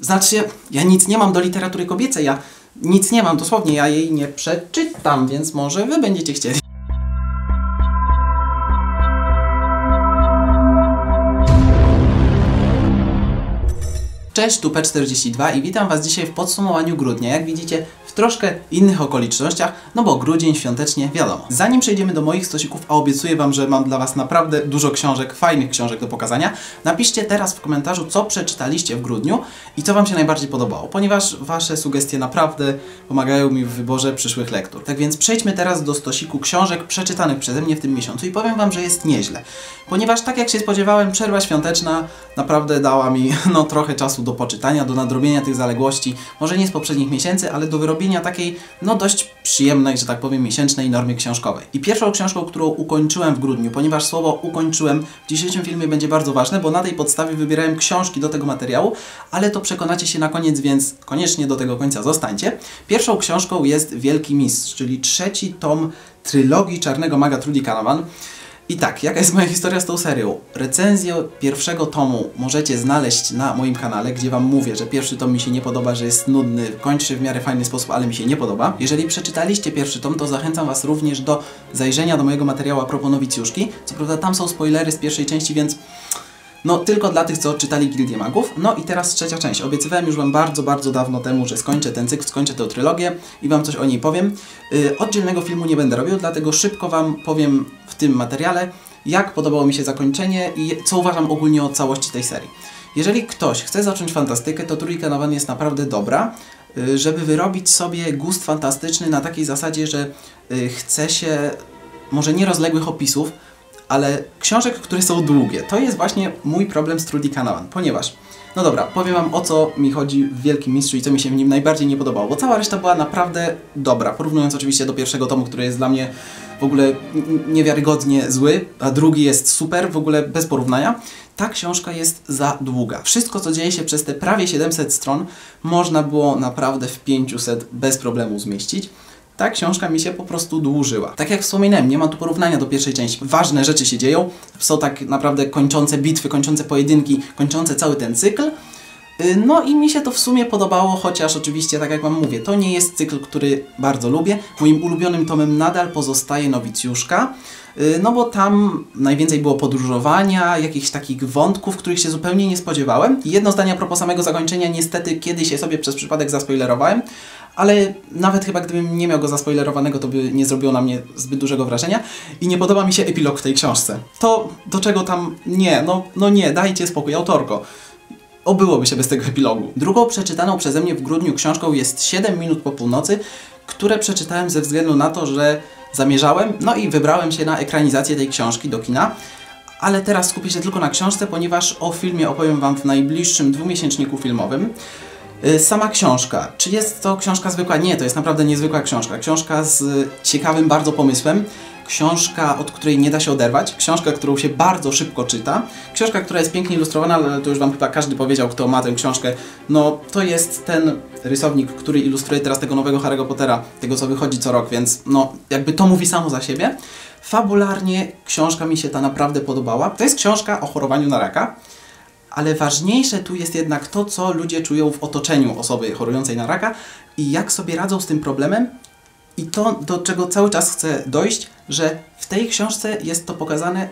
Znaczy, ja nic nie mam do literatury kobiecej, ja nic nie mam, dosłownie, ja jej nie przeczytam, więc może wy będziecie chcieli. Cześć, tu P42 i witam Was dzisiaj w podsumowaniu grudnia. Jak widzicie, w troszkę innych okolicznościach, no bo grudzień świątecznie, wiadomo. Zanim przejdziemy do moich stosików, a obiecuję Wam, że mam dla Was naprawdę dużo książek, fajnych książek do pokazania, napiszcie teraz w komentarzu, co przeczytaliście w grudniu i co Wam się najbardziej podobało, ponieważ Wasze sugestie naprawdę pomagają mi w wyborze przyszłych lektur. Tak więc przejdźmy teraz do stosiku książek przeczytanych przeze mnie w tym miesiącu i powiem Wam, że jest nieźle. Ponieważ tak jak się spodziewałem, przerwa świąteczna naprawdę dała mi trochę czasu do poczytania, do nadrobienia tych zaległości, może nie z poprzednich miesięcy, ale do wyrobienia takiej, dość przyjemnej, że tak powiem, miesięcznej normy książkowej. I pierwszą książką, którą ukończyłem w grudniu, ponieważ słowo ukończyłem w dzisiejszym filmie będzie bardzo ważne, bo na tej podstawie wybierałem książki do tego materiału, ale to przekonacie się na koniec, więc koniecznie do tego końca zostańcie. Pierwszą książką jest Wielki Mistrz, czyli trzeci tom trylogii Czarnego Maga Trudy Canavan. I tak, jaka jest moja historia z tą serią? Recenzję pierwszego tomu możecie znaleźć na moim kanale, gdzie Wam mówię, że pierwszy tom mi się nie podoba, że jest nudny, kończy w miarę fajny sposób, ale mi się nie podoba. Jeżeli przeczytaliście pierwszy tom, to zachęcam Was również do zajrzenia do mojego materiału a propos Nowicjuszki. Co prawda tam są spoilery z pierwszej części, więc tylko dla tych, co czytali Gildię Magów. No i teraz trzecia część. Obiecywałem już Wam bardzo, bardzo dawno temu, że skończę ten cykl, skończę tę trylogię i Wam coś o niej powiem. Oddzielnego filmu nie będę robił, dlatego szybko Wam powiem w tym materiale, jak podobało mi się zakończenie i co uważam ogólnie o całości tej serii. Jeżeli ktoś chce zacząć fantastykę, to Trudy Canavan jest naprawdę dobra, żeby wyrobić sobie gust fantastyczny na takiej zasadzie, że chce się może nie rozległych opisów, ale książek, które są długie. To jest właśnie mój problem z Trudy Canavan, ponieważ, dobra, powiem Wam, o co mi chodzi w Wielkim Mistrzu i co mi się w nim najbardziej nie podobało, bo cała reszta była naprawdę dobra, porównując oczywiście do pierwszego tomu, który jest dla mnie w ogóle niewiarygodnie zły, a drugi jest super, w ogóle bez porównania. Ta książka jest za długa. Wszystko, co dzieje się przez te prawie 700 stron, można było naprawdę w 500 bez problemu zmieścić. Ta książka mi się po prostu dłużyła. Tak jak wspominałem, nie ma tu porównania do pierwszej części. Ważne rzeczy się dzieją, są tak naprawdę kończące bitwy, kończące pojedynki, kończące cały ten cykl. No i mi się to w sumie podobało, chociaż oczywiście, tak jak Wam mówię, to nie jest cykl, który bardzo lubię. Moim ulubionym tomem nadal pozostaje Nowicjuszka, bo tam najwięcej było podróżowania, jakichś takich wątków, których się zupełnie nie spodziewałem. I jedno zdanie a propos samego zakończenia, niestety kiedyś się sobie przez przypadek zaspoilerowałem, ale nawet chyba gdybym nie miał go zaspoilerowanego, to by nie zrobiło na mnie zbyt dużego wrażenia i nie podoba mi się epilog w tej książce. To, do czego tam nie, nie, dajcie spokój, autorko. Obyłoby się bez tego epilogu. Drugą przeczytaną przeze mnie w grudniu książką jest 7 minut po północy, które przeczytałem ze względu na to, że zamierzałem, i wybrałem się na ekranizację tej książki do kina. Ale teraz skupię się tylko na książce, ponieważ o filmie opowiem Wam w najbliższym dwumiesięczniku filmowym. Sama książka. Czy jest to książka zwykła? Nie, to jest naprawdę niezwykła książka. Książka z ciekawym bardzo pomysłem. Książka, od której nie da się oderwać. Książka, którą się bardzo szybko czyta. Książka, która jest pięknie ilustrowana, ale to już Wam chyba każdy powiedział, kto ma tę książkę. To jest ten rysownik, który ilustruje teraz tego nowego Harry'ego Pottera, tego co wychodzi co rok, więc jakby to mówi samo za siebie. Fabularnie książka mi się ta naprawdę podobała. To jest książka o chorowaniu na raka. Ale ważniejsze tu jest jednak to, co ludzie czują w otoczeniu osoby chorującej na raka i jak sobie radzą z tym problemem. I to, do czego cały czas chcę dojść, że w tej książce jest to pokazane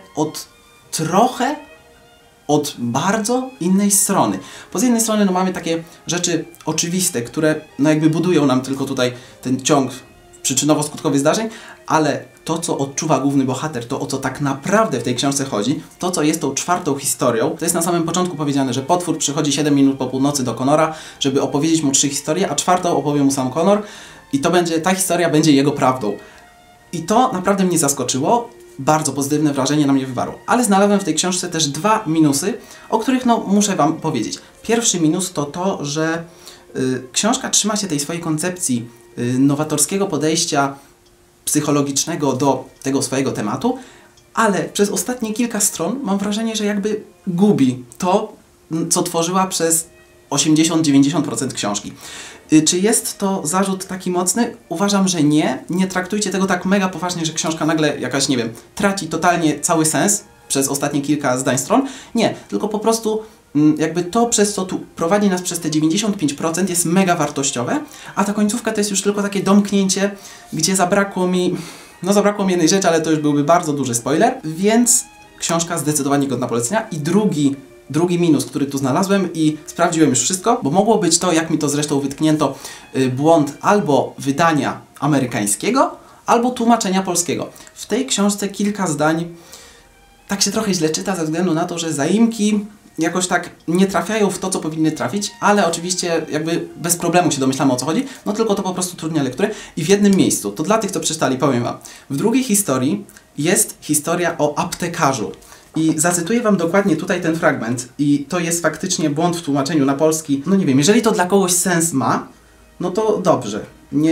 od bardzo innej strony. Bo z jednej strony mamy takie rzeczy oczywiste, które jakby budują nam tylko tutaj ten ciąg przyczynowo-skutkowy zdarzeń, ale to, co odczuwa główny bohater, to o co tak naprawdę w tej książce chodzi, to, co jest tą czwartą historią, to jest na samym początku powiedziane, że potwór przychodzi 7 minut po północy do Conora, żeby opowiedzieć mu 3 historie, a czwartą opowie mu sam Conor i ta historia będzie jego prawdą. I to naprawdę mnie zaskoczyło, bardzo pozytywne wrażenie na mnie wywarło. Ale znalazłem w tej książce też 2 minusy, o których muszę Wam powiedzieć. Pierwszy minus to to, że książka trzyma się tej swojej koncepcji nowatorskiego podejścia psychologicznego do tego swojego tematu, ale przez ostatnie kilka stron mam wrażenie, że jakby gubi to, co tworzyła przez 80-90% książki. Czy jest to zarzut taki mocny? Uważam, że nie. Nie traktujcie tego tak mega poważnie, że książka nagle jakaś, traci totalnie cały sens przez ostatnie kilka zdań stron. Nie, tylko po prostu jakby to, przez co tu prowadzi nas przez te 95% jest mega wartościowe, a ta końcówka to jest już tylko takie domknięcie, gdzie zabrakło mi jednej rzeczy, ale to już byłby bardzo duży spoiler, więc książka zdecydowanie godna polecenia. I drugi minus, który tu znalazłem i sprawdziłem już wszystko, bo mogło być to, jak mi to zresztą wytknięto, błąd albo wydania amerykańskiego, albo tłumaczenia polskiego. W tej książce kilka zdań tak się trochę źle czyta ze względu na to, że zaimki jakoś tak nie trafiają w to, co powinny trafić, ale oczywiście jakby bez problemu się domyślamy, o co chodzi, no tylko to po prostu utrudnia lekturę. I w jednym miejscu, to dla tych, co przeczytali, powiem Wam, w drugiej historii jest historia o aptekarzu. I zacytuję Wam dokładnie tutaj ten fragment i to jest faktycznie błąd w tłumaczeniu na polski. No nie wiem, jeżeli to dla kogoś sens ma, no to dobrze,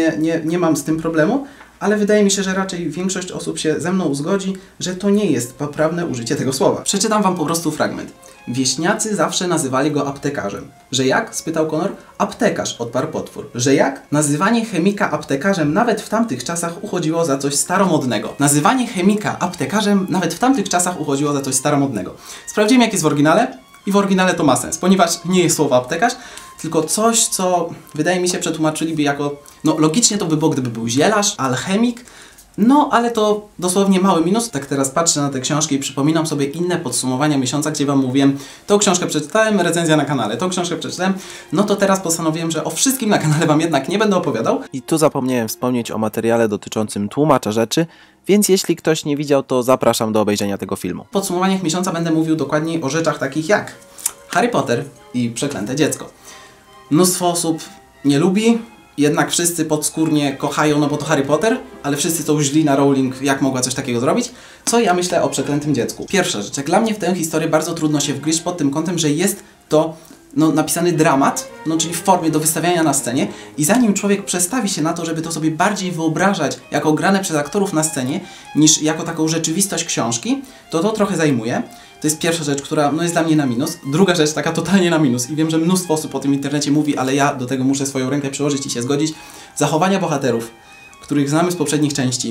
nie mam z tym problemu, ale wydaje mi się, że raczej większość osób się ze mną zgodzi, że to nie jest poprawne użycie tego słowa. Przeczytam Wam po prostu fragment. Wieśniacy zawsze nazywali go aptekarzem. Że jak? Spytał Connor. Aptekarz, odparł potwór. Że jak? Nazywanie chemika aptekarzem nawet w tamtych czasach uchodziło za coś staromodnego. Nazywanie chemika aptekarzem nawet w tamtych czasach uchodziło za coś staromodnego. Sprawdzimy, jak jest w oryginale. I w oryginale to ma sens, ponieważ nie jest słowo aptekarz, tylko coś, co wydaje mi się przetłumaczyliby jako... No logicznie to by było, gdyby był zielarz, alchemik, no ale to dosłownie mały minus. Tak teraz patrzę na te książki i przypominam sobie inne podsumowania miesiąca, gdzie Wam mówiłem, tą książkę przeczytałem, recenzja na kanale, tą książkę przeczytałem, no to teraz postanowiłem, że o wszystkim na kanale Wam jednak nie będę opowiadał. I tu zapomniałem wspomnieć o materiale dotyczącym tłumacza rzeczy, więc jeśli ktoś nie widział, to zapraszam do obejrzenia tego filmu. W podsumowaniach miesiąca będę mówił dokładniej o rzeczach takich jak Harry Potter i Przeklęte dziecko. Mnóstwo osób nie lubi, jednak wszyscy podskórnie kochają, no bo to Harry Potter, ale wszyscy są źli na Rowling, jak mogła coś takiego zrobić. Co ja myślę o Przeklętym dziecku? Pierwsza rzecz, jak dla mnie w tę historię bardzo trudno się wgryźć pod tym kątem, że jest to napisany dramat, czyli w formie do wystawiania na scenie i zanim człowiek przestawi się na to, żeby to sobie bardziej wyobrażać jako grane przez aktorów na scenie, niż jako taką rzeczywistość książki, to trochę zajmuje. To jest pierwsza rzecz, która jest dla mnie na minus. Druga rzecz, taka totalnie na minus i wiem, że mnóstwo osób o tym w internecie mówi, ale ja do tego muszę swoją rękę przyłożyć i się zgodzić. Zachowania bohaterów, których znamy z poprzednich części.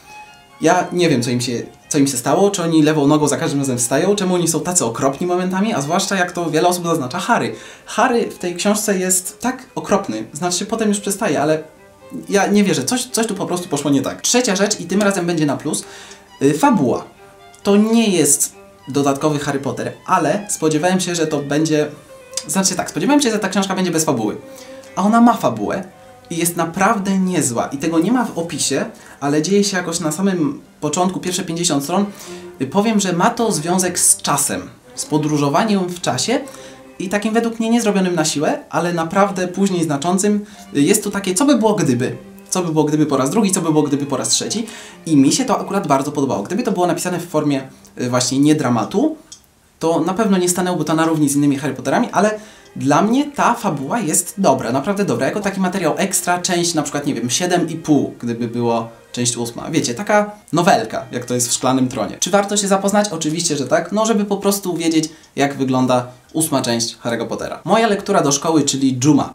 Ja nie wiem, co im się stało, czy oni lewą nogą za każdym razem wstają, czemu oni są tacy okropni momentami, a zwłaszcza jak to wiele osób zaznacza, Harry. Harry w tej książce jest tak okropny, znaczy potem już przestaje, ale ja nie wierzę, coś tu po prostu poszło nie tak. Trzecia rzecz i tym razem będzie na plus, fabuła. To nie jest dodatkowy Harry Potter, ale spodziewałem się, że to będzie... Znaczy tak, spodziewałem się, że ta książka będzie bez fabuły. A ona ma fabułę i jest naprawdę niezła. I tego nie ma w opisie, ale dzieje się jakoś na samym początku, pierwsze 50 stron. Powiem, że ma to związek z czasem, z podróżowaniem w czasie i takim według mnie nie zrobionym na siłę, ale naprawdę później znaczącym. Jest to takie, co by było gdyby. Co by było gdyby po raz drugi, co by było gdyby po raz trzeci. I mi się to akurat bardzo podobało. Gdyby to było napisane w formie właśnie nie dramatu, to na pewno nie stanęłoby to na równi z innymi Harry Potterami, ale dla mnie ta fabuła jest dobra, naprawdę dobra. Jako taki materiał ekstra, część na przykład, nie wiem, 7,5, gdyby było część 8. Wiecie, taka nowelka, jak to jest w Szklanym Tronie. Czy warto się zapoznać? Oczywiście, że tak. No, żeby po prostu wiedzieć, jak wygląda 8. część Harry'ego Pottera. Moja lektura do szkoły, czyli Dżuma.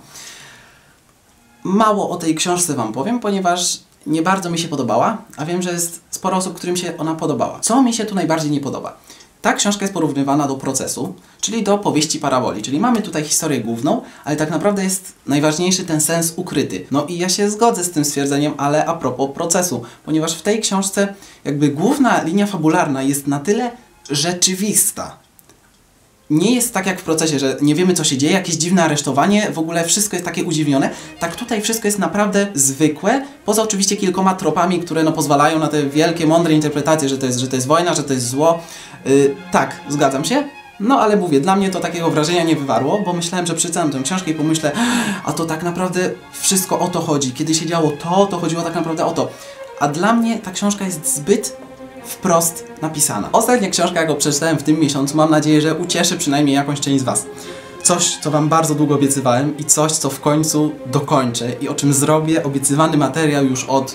Mało o tej książce Wam powiem, ponieważ nie bardzo mi się podobała, a wiem, że jest sporo osób, którym się ona podobała. Co mi się tu najbardziej nie podoba? Ta książka jest porównywana do Procesu, czyli do powieści paraboli, czyli mamy tutaj historię główną, ale tak naprawdę jest najważniejszy ten sens ukryty. No i ja się zgodzę z tym stwierdzeniem, ale a propos Procesu, ponieważ w tej książce jakby główna linia fabularna jest na tyle rzeczywista. Nie jest tak jak w Procesie, że nie wiemy, co się dzieje, jakieś dziwne aresztowanie, w ogóle wszystko jest takie udziwnione. Tak tutaj wszystko jest naprawdę zwykłe, poza oczywiście kilkoma tropami, które pozwalają na te wielkie, mądre interpretacje, że to jest wojna, że to jest zło. Tak, zgadzam się. No ale mówię, dla mnie to takiego wrażenia nie wywarło, bo myślałem, że przeczytam tę książkę i pomyślę, a to tak naprawdę wszystko o to chodzi. Kiedy się działo to chodziło tak naprawdę o to. A dla mnie ta książka jest zbyt wprost napisana. Ostatnia książka, jaką przeczytałem w tym miesiącu, mam nadzieję, że ucieszy przynajmniej jakąś część z Was. Coś, co Wam bardzo długo obiecywałem i coś, co w końcu dokończę i o czym zrobię obiecywany materiał już od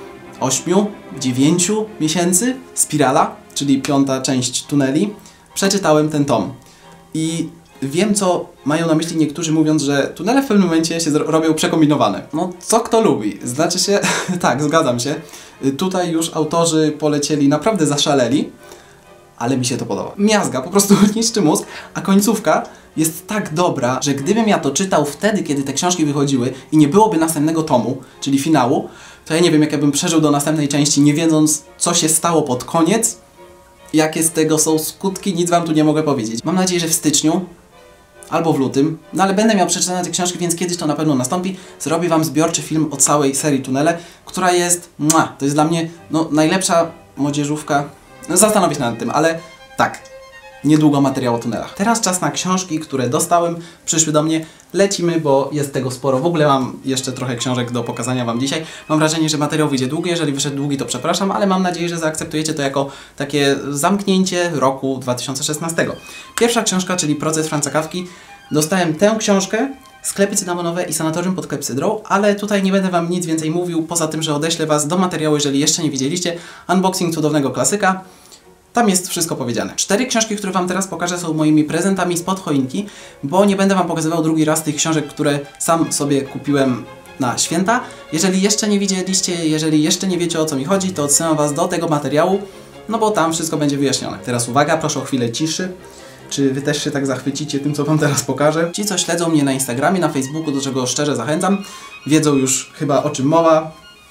8-9 miesięcy. Spirala, czyli 5. część Tuneli. Przeczytałem ten tom i wiem, co mają na myśli niektórzy, mówiąc, że tunele w pewnym momencie się robią przekombinowane. No, co kto lubi. Znaczy się, tak, zgadzam się. Tutaj już autorzy polecieli, naprawdę zaszaleli. ale mi się to podoba. Miazga, po prostu niszczy mózg, a końcówka jest tak dobra, że gdybym ja to czytał wtedy, kiedy te książki wychodziły i nie byłoby następnego tomu, czyli finału, to ja nie wiem, jak ja bym przeżył do następnej części, nie wiedząc, co się stało pod koniec, jakie z tego są skutki, nic wam tu nie mogę powiedzieć. Mam nadzieję, że w styczniu albo w lutym, no ale będę miał przeczytane te książki, więc kiedyś to na pewno nastąpi. Zrobię wam zbiorczy film o całej serii Tunele, która jest, to jest dla mnie, no, najlepsza młodzieżówka. No, zastanowię się nad tym, ale tak, niedługo materiał o tunelach. Teraz czas na książki, które dostałem, przyszły do mnie. Lecimy, bo jest tego sporo. W ogóle mam jeszcze trochę książek do pokazania wam dzisiaj. Mam wrażenie, że materiał wyjdzie długi. Jeżeli wyszedł długi, to przepraszam, ale mam nadzieję, że zaakceptujecie to jako takie zamknięcie roku 2016. Pierwsza książka, czyli Proces Franza Kafki. Dostałem tę książkę, Sklepy cynamonowe i Sanatorium pod klepsydrą, ale tutaj nie będę wam nic więcej mówił, poza tym, że odeślę was do materiału, jeżeli jeszcze nie widzieliście. Unboxing cudownego klasyka. Tam jest wszystko powiedziane. 4 książki, które wam teraz pokażę, są moimi prezentami spod choinki, bo nie będę wam pokazywał drugi raz tych książek, które sam sobie kupiłem na święta. Jeżeli jeszcze nie widzieliście, jeżeli jeszcze nie wiecie, o co mi chodzi, to odsyłam was do tego materiału, no bo tam wszystko będzie wyjaśnione. Teraz uwaga, proszę o chwilę ciszy. Czy wy też się tak zachwycicie tym, co wam teraz pokażę? Ci, co śledzą mnie na Instagramie, na Facebooku, do czego szczerze zachęcam, wiedzą już chyba, o czym mowa.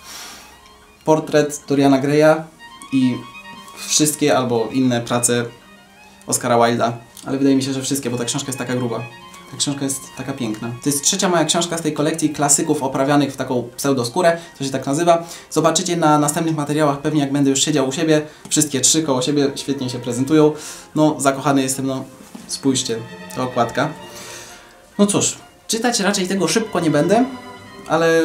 Portret Doriana Greya i wszystkie albo inne prace Oscara Wilda, ale wydaje mi się, że wszystkie, bo ta książka jest taka gruba. Ta książka jest taka piękna. To jest trzecia moja książka z tej kolekcji klasyków oprawianych w taką pseudoskórę, to się tak nazywa. Zobaczycie na następnych materiałach, pewnie jak będę już siedział u siebie. Wszystkie 3 koło siebie świetnie się prezentują. No, zakochany jestem, no, spójrzcie, to okładka. No cóż, czytać raczej tego szybko nie będę, ale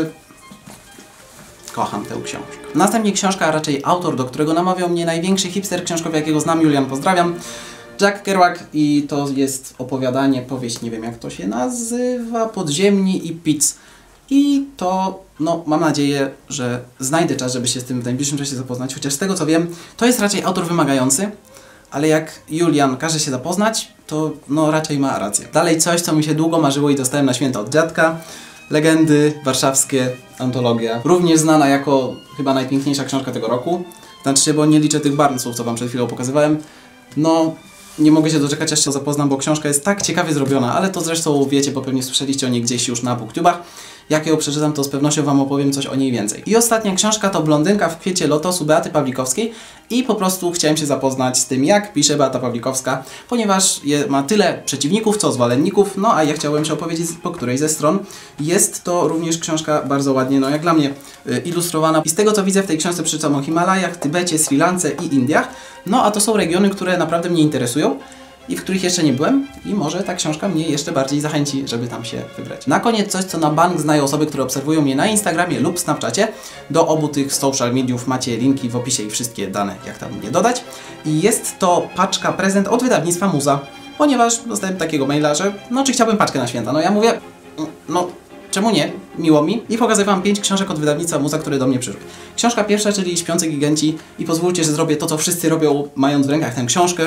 kocham tę książkę. Następnie książka, a raczej autor, do którego namawiał mnie największy hipster książkowy, jakiego znam, Julian, pozdrawiam. Jack Kerouac i to jest opowiadanie, powieść, nie wiem jak to się nazywa, Podziemni i Pizz. I to, no, mam nadzieję, że znajdę czas, żeby się z tym w najbliższym czasie zapoznać, chociaż z tego co wiem, to jest raczej autor wymagający, ale jak Julian każe się zapoznać, to no raczej ma rację. Dalej coś, co mi się długo marzyło i dostałem na święta od dziadka. Legendy warszawskie, antologia. Również znana jako chyba najpiękniejsza książka tego roku. Znaczy, bo nie liczę tych Barnesów, co wam przed chwilą pokazywałem. No, nie mogę się doczekać, aż się zapoznam, bo książka jest tak ciekawie zrobiona, ale to zresztą wiecie, bo pewnie słyszeliście o niej gdzieś już na booktubach. Jak ją przeczytam, to z pewnością wam opowiem coś o niej więcej. I ostatnia książka to Blondynka w kwiecie lotosu Beaty Pawlikowskiej i po prostu chciałem się zapoznać z tym, jak pisze Beata Pawlikowska, ponieważ ma tyle przeciwników, co zwolenników, no a ja chciałem się opowiedzieć po której ze stron. Jest to również książka bardzo ładnie, no jak dla mnie, ilustrowana. I z tego co widzę w tej książce przeczytam o Himalajach, Tybecie, Sri Lance i Indiach, no a to są regiony, które naprawdę mnie interesują i w których jeszcze nie byłem i może ta książka mnie jeszcze bardziej zachęci, żeby tam się wybrać. Na koniec coś, co na bank znają osoby, które obserwują mnie na Instagramie lub Snapchacie. Do obu tych social mediów macie linki w opisie i wszystkie dane, jak tam mnie dodać. I jest to paczka prezent od wydawnictwa Muza, ponieważ dostałem takiego maila, że no czy chciałbym paczkę na święta. No ja mówię, no czemu nie? Miło mi. I pokazuję wam 5 książek od wydawnictwa Muza, które do mnie przyszły. Książka pierwsza, czyli Śpiący giganci i pozwólcie, że zrobię to, co wszyscy robią, mając w rękach tę książkę.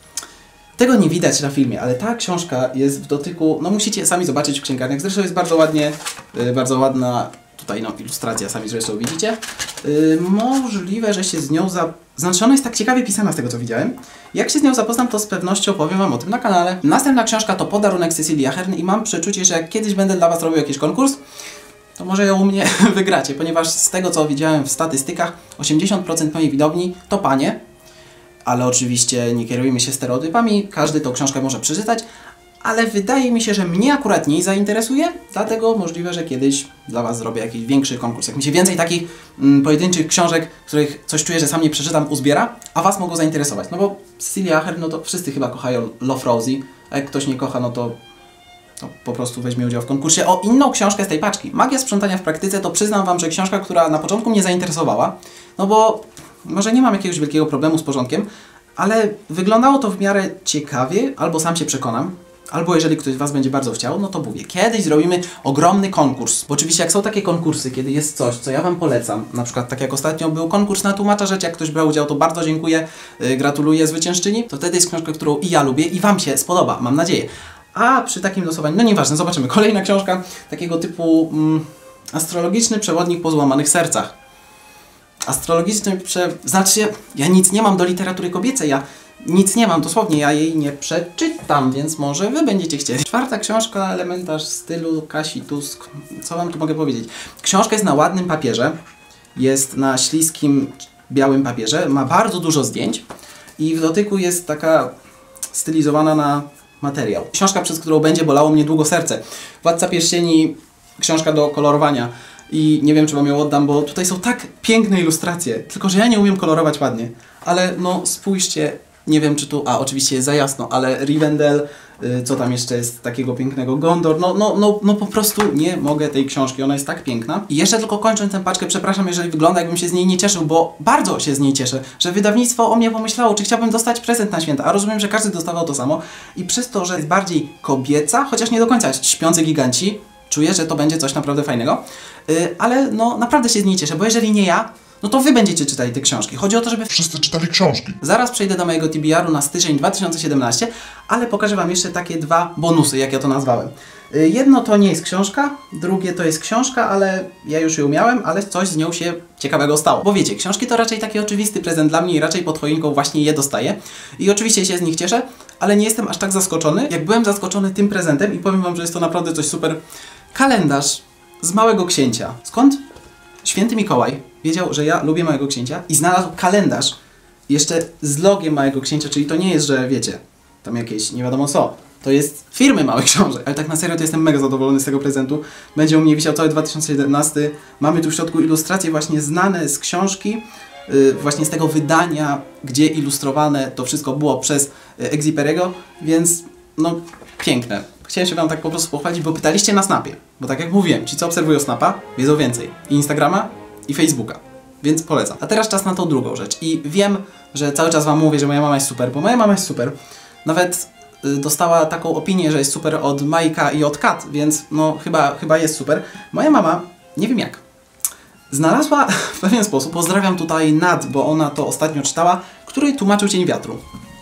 Tego nie widać na filmie, ale ta książka jest w dotyku, no musicie sami zobaczyć w księgarniach. Zresztą jest bardzo ładnie, bardzo ładna tutaj no ilustracja, sami zresztą widzicie. Możliwe, że się z nią znaczy ona jest tak ciekawie pisana z tego co widziałem. Jak się z nią zapoznam, to z pewnością powiem wam o tym na kanale. Następna książka to Podarunek Cecilii Ahern i mam przeczucie, że jak kiedyś będę dla was robił jakiś konkurs, to może ją u mnie wygracie, ponieważ z tego co widziałem w statystykach, 80% mojej widowni to panie. Ale oczywiście nie kierujmy się stereotypami, każdy tą książkę może przeczytać, ale wydaje mi się, że mnie akurat nie zainteresuje, dlatego możliwe, że kiedyś dla was zrobię jakiś większy konkurs. Jak mi się więcej takich pojedynczych książek, których coś czuję, że sam nie przeczytam, uzbiera, a was mogą zainteresować. No bo Cecilia Ahern, no to wszyscy chyba kochają Love Rosie, a jak ktoś nie kocha, no to po prostu weźmie udział w konkursie o inną książkę z tej paczki. Magia sprzątania w praktyce to przyznam wam, że książka, która na początku mnie zainteresowała, no bo może nie mam jakiegoś wielkiego problemu z porządkiem, ale wyglądało to w miarę ciekawie, albo sam się przekonam, albo jeżeli ktoś z was będzie bardzo chciał, no to mówię, kiedyś zrobimy ogromny konkurs. Bo oczywiście jak są takie konkursy, kiedy jest coś, co ja wam polecam, na przykład tak jak ostatnio był konkurs na tłumacza rzeczy, jak ktoś brał udział, to bardzo dziękuję, gratuluję zwyciężczyni, to wtedy jest książka, którą i ja lubię i wam się spodoba, mam nadzieję. A przy takim losowaniu, no nieważne, zobaczymy. Kolejna książka takiego typu astrologiczny przewodnik po złamanych sercach. Astrologiczny znaczy, ja nic nie mam do literatury kobiecej, ja nic nie mam, dosłownie, ja jej nie przeczytam, więc może wy będziecie chcieli. Czwarta książka, elementarz stylu Kasi Tusk. Co wam tu mogę powiedzieć? Książka jest na ładnym papierze, jest na śliskim, białym papierze, ma bardzo dużo zdjęć i w dotyku jest taka stylizowana na materiał. Książka, przez którą będzie bolało mnie długo serce. Władca Pierścieni, książka do kolorowania. I nie wiem, czy wam ją oddam, bo tutaj są tak piękne ilustracje. Tylko że ja nie umiem kolorować ładnie. Ale no spójrzcie, nie wiem czy tu... A, oczywiście jest za jasno, ale Rivendell, co tam jeszcze jest takiego pięknego? Gondor. No po prostu nie mogę tej książki. Ona jest tak piękna. I jeszcze tylko kończąc tę paczkę, przepraszam, jeżeli wygląda jakbym się z niej nie cieszył, bo bardzo się z niej cieszę, że wydawnictwo o mnie pomyślało, czy chciałbym dostać prezent na święta. A rozumiem, że każdy dostawał to samo. I przez to, że jest bardziej kobieca, chociaż nie do końca, śpiący giganci, czuję, że to będzie coś naprawdę fajnego. Ale no naprawdę się z niej cieszę, bo jeżeli nie ja, no to wy będziecie czytali te książki. Chodzi o to, żeby wszyscy czytali książki. Zaraz przejdę do mojego TBR-u na styczeń 2017, ale pokażę wam jeszcze takie dwa bonusy, jak ja to nazwałem. Jedno to nie jest książka, drugie to jest książka, ale ja już ją miałem, ale coś z nią się ciekawego stało. Bo wiecie, książki to raczej taki oczywisty prezent dla mnie i raczej pod choinką właśnie je dostaję. I oczywiście się z nich cieszę, ale nie jestem aż tak zaskoczony, jak byłem zaskoczony tym prezentem i powiem wam, że jest to naprawdę coś super. Kalendarz z Małego Księcia. Skąd? Święty Mikołaj wiedział, że ja lubię Małego Księcia i znalazł kalendarz jeszcze z logiem Małego Księcia, czyli to nie jest, że wiecie, tam jakieś nie wiadomo co. To jest firmy Małych Książek. Ale tak na serio to jestem mega zadowolony z tego prezentu. Będzie u mnie wisiał cały 2017. Mamy tu w środku ilustracje właśnie znane z książki, właśnie z tego wydania, gdzie ilustrowane to wszystko było przez Exupery'ego, więc no piękne. Chciałem się wam tak po prostu pochwalić, bo pytaliście na Snapie. Bo tak jak mówiłem, ci co obserwują Snapa wiedzą więcej. I Instagrama, i Facebooka. Więc polecam. A teraz czas na tą drugą rzecz. I wiem, że cały czas wam mówię, że moja mama jest super, bo moja mama jest super. Nawet dostała taką opinię, że jest super od Majka i od Kat, więc no chyba jest super. Moja mama, nie wiem jak, znalazła w pewien sposób, pozdrawiam tutaj Nad, bo ona to ostatnio czytała, który tłumaczył Cień Wiatru.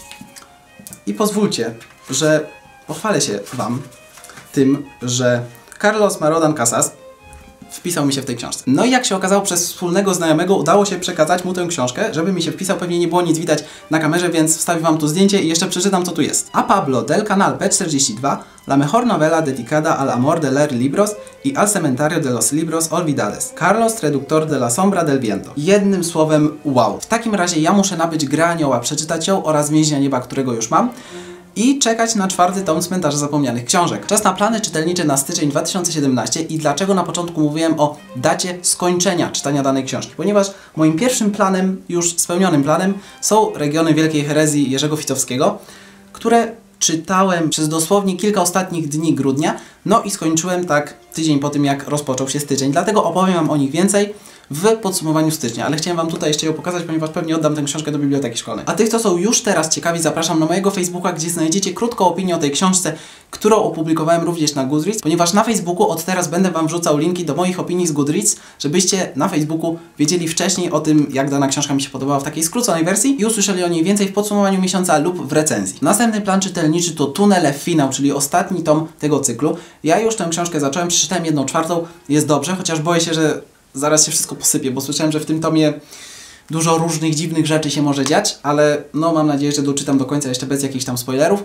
I pozwólcie, że pochwalę się wam tym, że Carlos Marodan Casas wpisał mi się w tej książce. No i jak się okazało, przez wspólnego znajomego udało się przekazać mu tę książkę, żeby mi się wpisał. Pewnie nie było nic widać na kamerze, więc wstawię wam tu zdjęcie i jeszcze przeczytam, co tu jest. A Pablo del Canal P42, la mejor novela dedicada al amor de leer libros y al cementerio de los libros olvidados. Carlos, traductor de la sombra del viento. Jednym słowem, wow. W takim razie ja muszę nabyć Grę Anioła, przeczytać ją oraz Więźnia Nieba, którego już mam. I czekać na 4. tom Cmentarza Zapomnianych Książek. Czas na plany czytelnicze na styczeń 2017 i dlaczego na początku mówiłem o dacie skończenia czytania danej książki. Ponieważ moim pierwszym planem, już spełnionym planem, są Regiony Wielkiej Herezji Jerzego Ficowskiego, które czytałem przez dosłownie kilka ostatnich dni grudnia, no i skończyłem tak tydzień po tym, jak rozpoczął się styczeń. Dlatego opowiem wam o nich więcej w podsumowaniu stycznia, ale chciałem wam tutaj jeszcze ją pokazać, ponieważ pewnie oddam tę książkę do biblioteki szkolnej. A tych, co są już teraz ciekawi, zapraszam na mojego Facebooka, gdzie znajdziecie krótką opinię o tej książce, którą opublikowałem również na Goodreads, ponieważ na Facebooku od teraz będę wam wrzucał linki do moich opinii z Goodreads, żebyście na Facebooku wiedzieli wcześniej o tym, jak dana książka mi się podobała w takiej skróconej wersji i usłyszeli o niej więcej w podsumowaniu miesiąca lub w recenzji. Następny plan czytelniczy to Tunele Finał, czyli ostatni tom tego cyklu. Ja już tę książkę zacząłem, przeczytałem 1/4, jest dobrze, chociaż boję się, że zaraz się wszystko posypie, bo słyszałem, że w tym tomie dużo różnych dziwnych rzeczy się może dziać, ale no mam nadzieję, że doczytam do końca jeszcze bez jakichś tam spoilerów.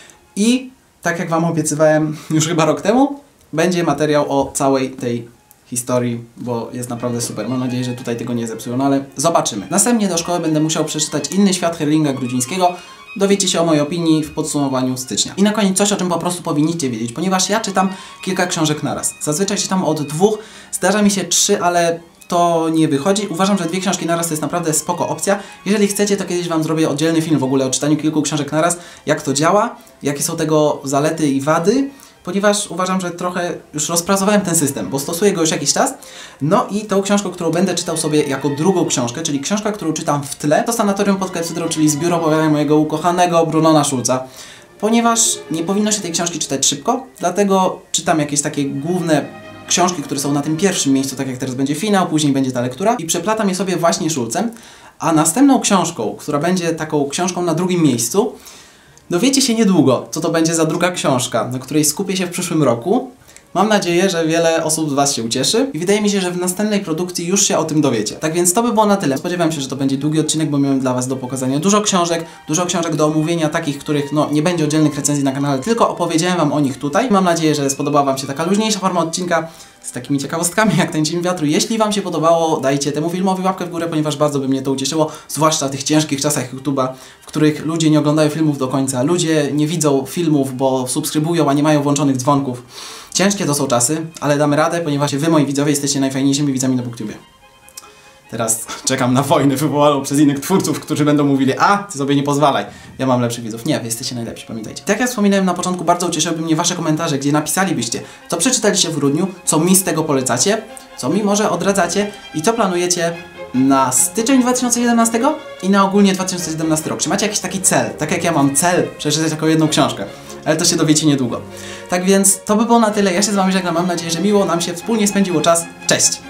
I tak jak wam obiecywałem już chyba rok temu, będzie materiał o całej tej historii, bo jest naprawdę super. Mam nadzieję, że tutaj tego nie zepsują, no ale zobaczymy. Następnie do szkoły będę musiał przeczytać Inny świat Herlinga Grudzińskiego. Dowiecie się o mojej opinii w podsumowaniu stycznia. I na koniec coś, o czym po prostu powinniście wiedzieć, ponieważ ja czytam kilka książek naraz. Zazwyczaj czytam od 2, zdarza mi się 3, ale to nie wychodzi. Uważam, że 2 książki naraz to jest naprawdę spoko opcja. Jeżeli chcecie, to kiedyś wam zrobię oddzielny film w ogóle o czytaniu kilku książek naraz, jak to działa, jakie są tego zalety i wady, ponieważ uważam, że trochę już rozpracowałem ten system, bo stosuję go już jakiś czas. No i tą książką, którą będę czytał sobie jako drugą książkę, czyli książka, którą czytam w tle, to Sanatorium pod Klepsydrą, czyli zbiór opowiadań mojego ukochanego Brunona Schulza. Ponieważ nie powinno się tej książki czytać szybko, dlatego czytam jakieś takie główne książki, które są na tym pierwszym miejscu, tak jak teraz będzie finał, później będzie ta lektura i przeplatam je sobie właśnie Schulzem, a następną książką, która będzie taką książką na drugim miejscu, dowiecie się niedługo, co to będzie za druga książka, na której skupię się w przyszłym roku. Mam nadzieję, że wiele osób z Was się ucieszy i wydaje mi się, że w następnej produkcji już się o tym dowiecie. Tak więc to by było na tyle. Spodziewam się, że to będzie długi odcinek, bo miałem dla Was do pokazania dużo książek do omówienia, takich, których no nie będzie oddzielnych recenzji na kanale, tylko opowiedziałem Wam o nich tutaj. Mam nadzieję, że spodobała Wam się taka luźniejsza forma odcinka z takimi ciekawostkami jak ten Cień Wiatru. Jeśli Wam się podobało, dajcie temu filmowi łapkę w górę, ponieważ bardzo by mnie to ucieszyło, zwłaszcza w tych ciężkich czasach YouTube'a, w których ludzie nie oglądają filmów do końca, ludzie nie widzą filmów, bo subskrybują, a nie mają włączonych dzwonków. Ciężkie to są czasy, ale damy radę, ponieważ Wy, moi widzowie, jesteście najfajniejszymi widzami na BookTubie. Teraz czekam na wojnę wywołaną przez innych twórców, którzy będą mówili: a, ty sobie nie pozwalaj, ja mam lepszych widzów. Nie, wy jesteście najlepsi, pamiętajcie. Tak jak wspominałem na początku, bardzo ucieszyłyby mnie Wasze komentarze, gdzie napisalibyście, co przeczytaliście w grudniu, co mi z tego polecacie, co mi może odradzacie i co planujecie na styczeń 2011 i na ogólnie 2017 rok. Czy macie jakiś taki cel? Tak jak ja mam cel przeczytać taką jedną książkę, ale to się dowiecie niedługo. Tak więc to by było na tyle. Ja się z Wami żegnam. Mam nadzieję, że miło nam się wspólnie spędziło czas. Cześć!